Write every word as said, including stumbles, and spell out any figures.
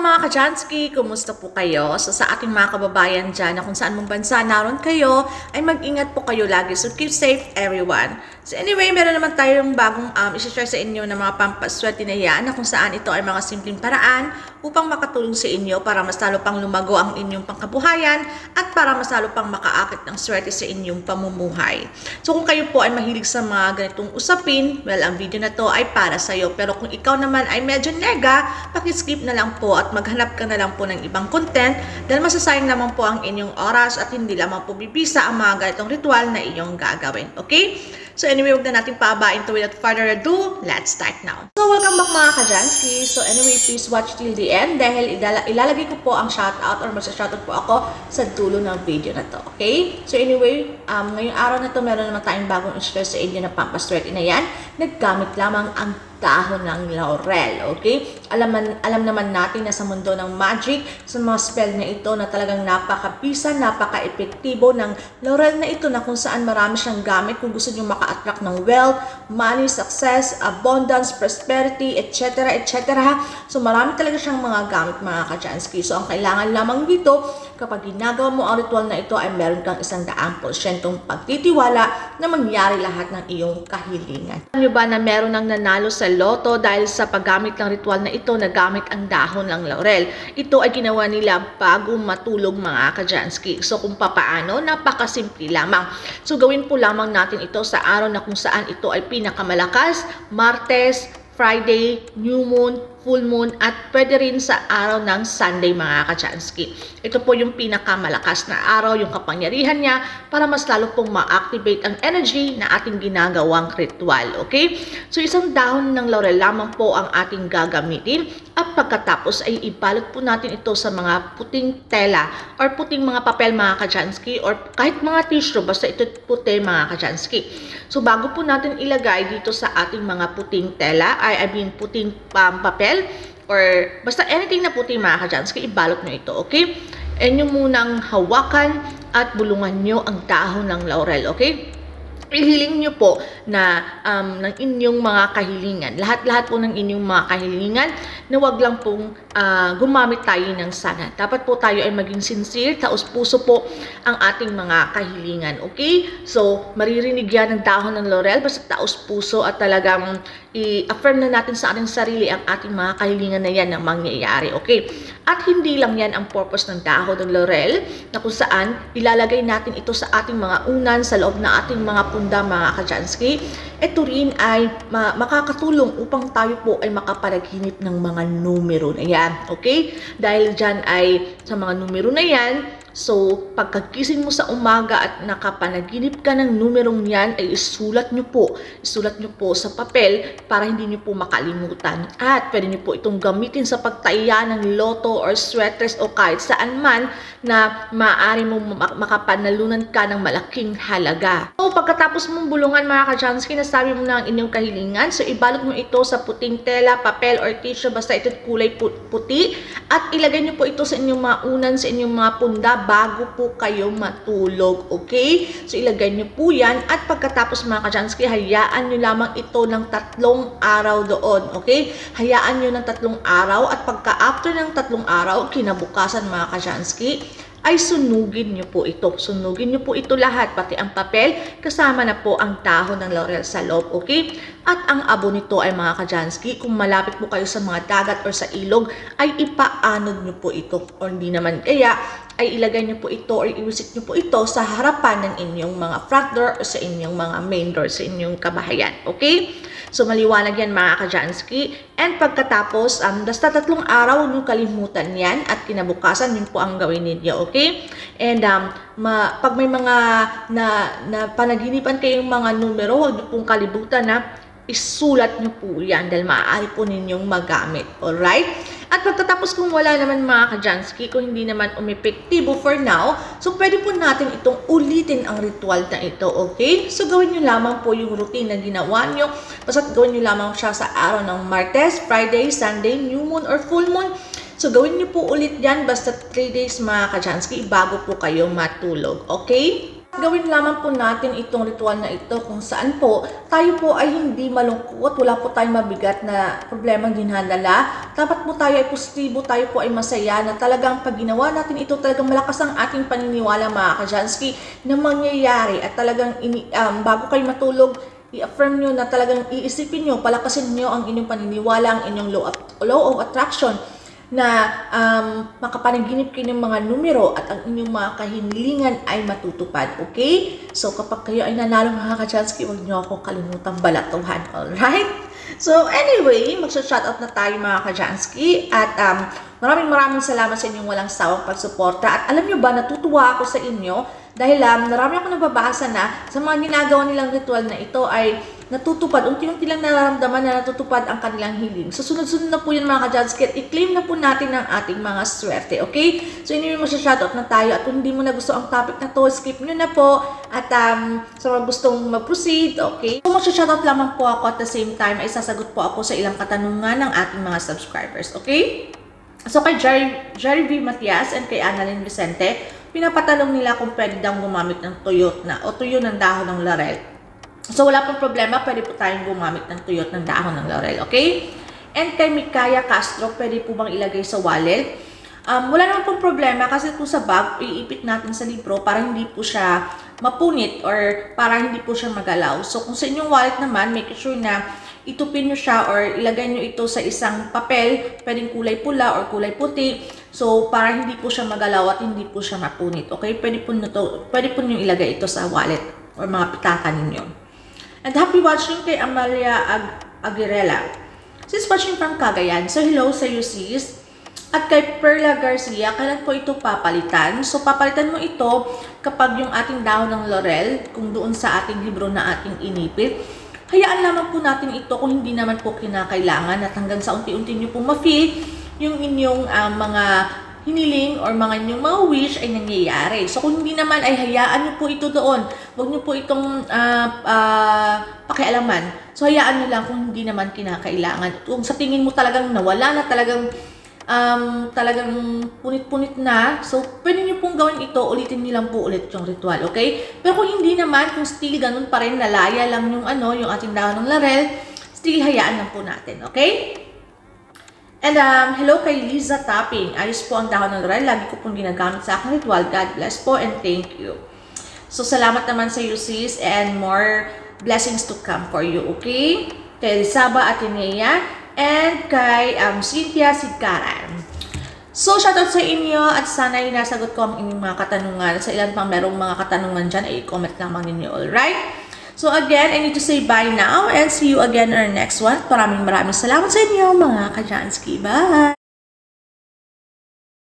mga ka-Jansky! Kumusta po kayo? So sa ating mga kababayan dyan na kung saan mong bansa naroon kayo, ay mag-ingat po kayo lagi. So keep safe everyone. So anyway, meron naman tayong bagong um, isi-share sa inyo ng mga pampaswerte na yan na kung saan ito ay mga simpleng paraan upang makatulong sa inyo para mas lalo pang lumago ang inyong pangkabuhayan at para mas lalo pang makaakit ng swerte sa inyong pamumuhay. So kung kayo po ay mahilig sa mga ganitong usapin, well, ang video na to ay para sa'yo. Pero kung ikaw naman ay medyo nega, pakiskip na lang po at maghanap ka na lang po ng ibang content dahil masasayang naman po ang inyong oras at hindi lamang po bibisa ang mga ganitong ritual na iyong gagawin. Okay? So anyway, huwag na natin paabain to without further ado. Let's start now. So welcome back mga ka-Jansky. So anyway, please watch till the end dahil ilalagay ko po ang shoutout or magsa-shoutout po ako sa dulo ng video na to. Okay? So anyway, um, ngayong araw na to meron naman tayong bagong i-share sa inyo na pampaswerte na yan. Naggamit lamang ang dahon ng laurel, okay? Alam, alam naman natin na sa mundo ng magic, sa mga spell na ito na talagang napakabisa, napaka-epektibo ng laurel na ito na kung saan marami siyang gamit kung gusto nyo maka-attract ng wealth, money, success, abundance, prosperity, et cetera, et cetera. So marami talaga siyang mga gamit mga ka-Jansky. So ang kailangan lamang dito, kapag ginagawa mo ang ritual na ito ay meron kang isang daang porsyentong pagtitiwala na mangyari lahat ng iyong kahilingan. Alam nyo ba na meron nang nanalo sa loto dahil sa paggamit ng ritual na ito na gamit ang dahon ng laurel? Ito ay ginawa nila bago matulog mga ka-Jansky. So kung papaano, napakasimple lamang. So gawin po lamang natin ito sa araw na kung saan ito ay pinakamalakas, Martes, Friday, New Moon, Full Moon, at pwede rin sa araw ng Sunday mga ka-Jansky. Ito po yung pinakamalakas na araw, yung kapangyarihan niya para mas lalo pong ma-activate ang energy na ating ginagawang ritual. Okay? So isang dahon ng laurel lamang po ang ating gagamitin at pagkatapos ay ibalot po natin ito sa mga puting tela or puting mga papel mga ka-Jansky or kahit mga tissue, basta ito puti mga ka-Jansky. So bago po natin ilagay dito sa ating mga puting tela, ay I mean puting um, papel, or basta anything na puti mga ka-Jansky, ibalot nyo ito, okay? E nyo munang hawakan at bulungan nyo ang dahon ng laurel, okay? Ihiling nyo po na um, ng inyong mga kahilingan. Lahat-lahat po ng inyong mga kahilingan na wag lang pong uh, gumamit tayo ng sana. Dapat po tayo ay maging sincere, taos puso po ang ating mga kahilingan. Okay? So, maririnig yan ng dahon ng laurel basta taos puso at talagang i-affirm na natin sa ating sarili ang ating mga kahilingan na yan na mangyayari. Okay? At hindi lang yan ang purpose ng dahon ng laurel na kung saan ilalagay natin ito sa ating mga unan, sa loob na ating mga punda mga ka-Jansky. Ito rin ay ma makakatulong upang tayo po ay makapanaginip ng mga numero na yan. Okay? Dahil dyan ay sa mga numero na yan, so, pagkagising mo sa umaga at nakapanaginip ka ng numerong yan, ay isulat nyo po. Isulat nyo po sa papel para hindi nyo po makalimutan. At pwede nyo po itong gamitin sa pagtaya ng loto or sweaters o kahit saan man na maaari mo makapanalunan ka ng malaking halaga. So, pagkatapos mong bulungan mga ka-Jansky, nasabi mo na ang inyong kahilingan, so ibalot mo ito sa puting tela, papel, or tissue, basta ito't kulay puti, at ilagay nyo po ito sa inyong mga unan, sa inyong mga punda, bago po kayo matulog, okay? So, ilagay nyo po yan at pagkatapos mga ka-Jansky, hayaan nyo lamang ito ng tatlong araw doon, okay? Hayaan nyo ng tatlong araw at pagka-after ng tatlong araw, kinabukasan mga ka-Jansky, ay sunugin nyo po ito. Sunugin nyo po ito lahat, pati ang papel, kasama na po ang dahon ng laurel sa loob, okay? At ang abo nito ay mga ka-Jansky, kung malapit po kayo sa mga dagat or sa ilog, ay ipaanod nyo po ito. O hindi naman kaya, ay ilagay nyo po ito or iwisit nyo po ito sa harapan ng inyong mga front door o sa inyong mga main door, sa inyong kabahayan, okay? So, maliwanag yan mga ka-Jansky. And pagkatapos, um, basta tatlong araw, huwag nyo kalimutan yan at kinabukasan, yun po ang gawin ninyo, okay? And um, ma pag may mga na, na panaginipan kayong mga numero, huwag nyo pong kalibutan na isulat nyo po yan dahil maaari po ninyong magamit, alright? At pagkatapos kung wala naman mga ka-Jansky, kung hindi naman umepektibo for now, so pwede po natin itong ulitin ang ritual na ito, okay? So gawin nyo lamang po yung routine na ginawa nyo. Basta gawin nyo lamang siya sa araw ng Martes, Friday, Sunday, New Moon, or Full Moon. So gawin nyo po ulit yan basta three days mga ka-Jansky bago po kayo matulog, okay? Gawin lamang po natin itong ritual na ito kung saan po tayo po ay hindi malungkot, wala po tayong mabigat na problemang dinadala. Dapat po tayo ay positibo, tayo po ay masaya na talagang pag ginawa natin ito, talagang malakas ang ating paniniwala mga Kajansky na mangyayari at talagang ini, um, bago kayo matulog, i-affirm nyo na talagang iisipin nyo, palakasin nyo ang inyong paniniwala, ang inyong law of, law of attraction na um, makapanaginip kayo ng mga numero at ang inyong mga kahilingan ay matutupad. Okay? So, kapag kayo ay nanalo mga Kajansky, huwag nyo akong kalimutang balatuhan. Alright? So, anyway, magsa-shoutout na tayo mga Kajansky at um, maraming maraming salamat sa inyong walang sawang pagsuporta. At alam nyo ba, natutuwa ako sa inyo dahil um, marami ako nababasa na sa mga ginagawa nilang ritual na ito ay natutupad, unti-unti lang nararamdaman na natutupad ang kanilang healing. So, sunod-sunod na po yun mga Kajansky at i-claim na po natin ang ating mga swerte, okay? So, anyway, mag-shoutout na tayo at kung hindi mo na gusto ang topic na to, skip nyo na po at um, sa mga gustong mag-proceed, okay? So, mag-shoutout lamang po ako at the same time ay sasagot po ako sa ilang katanungan ng ating mga subscribers, okay? So, kay Jerry, Jerry V. Matias and kay Annalyn Vicente, pinapatanong nila kung pwede daw gumamit ng tuyot na o tuyo ng dahon ng laurel. So, wala pong problema, pwede po tayong gumamit ng tuyot ng dahon ng laurel, okay? And kay Mikaya Castro, pwede po bang ilagay sa wallet? Um, wala naman pong problema kasi po sa bag, iipit natin sa libro para hindi po siya mapunit or para hindi po siya magalaw. So, kung sa inyong wallet naman, make sure na itupin nyo siya or ilagay nyo ito sa isang papel, pwedeng kulay pula or kulay puti. So, para hindi po siya magalaw at hindi po siya mapunit. Okay? Pwede po nyo, to, pwede po nyo ilagay ito sa wallet or mga pitaka ninyo. And happy watching kay Amalia Ag Aguirela. She's watching from Cagayan. So, hello sa you sis. At kay Perla Garcia, kailan po ito papalitan? So, papalitan mo ito kapag yung ating dahon ng laurel, kung doon sa ating libro na ating inipit, hayaan lamang po natin ito kung hindi naman po kinakailangan at hanggang sa unti-unti nyo po ma-feel yung inyong uh, mga hiniling or mga inyong mga wish ay nangyayari. So, kung hindi naman ay hayaan nyo po ito doon. Huwag nyo po itong uh, uh, pakialaman. So, hayaan nyo lang kung hindi naman kinakailangan. Kung sa tingin mo talagang nawala na talagang um, talagang punit-punit na, so, pwede nyo pong gawin ito, ulitin nyo lang po ulit yung ritual, okay? Pero kung hindi naman, kung still ganun pa rin, nalaya lang yung ano, yung ating dahon ng laurel, still hayaan lang po natin, okay? And um, hello kay Liza Tapping. Ayos po ang dahon ng laurel. Lagi ko pong ginagamit sa aking ritual. God bless po and thank you. So, salamat naman sa iyo sis and more blessings to come for you, okay? Kay Rizaba Atenea and kay um, Cynthia Sigkaran. So, shoutout sa inyo at sana ay nasagot ko ang inyong mga katanungan. Sa ilan pang merong mga katanungan dyan, ay comment lamang ninyo, alright? So again, I need to say bye now and see you again in our next one. Maraming maraming salamat sa inyo mga Kajansky. Bye!